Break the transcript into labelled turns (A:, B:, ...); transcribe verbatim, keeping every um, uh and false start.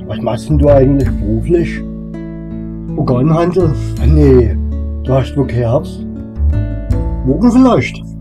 A: Was machst denn du eigentlich beruflich? Organhandel? Nee, du hast wohl kein Herz. Morgen vielleicht.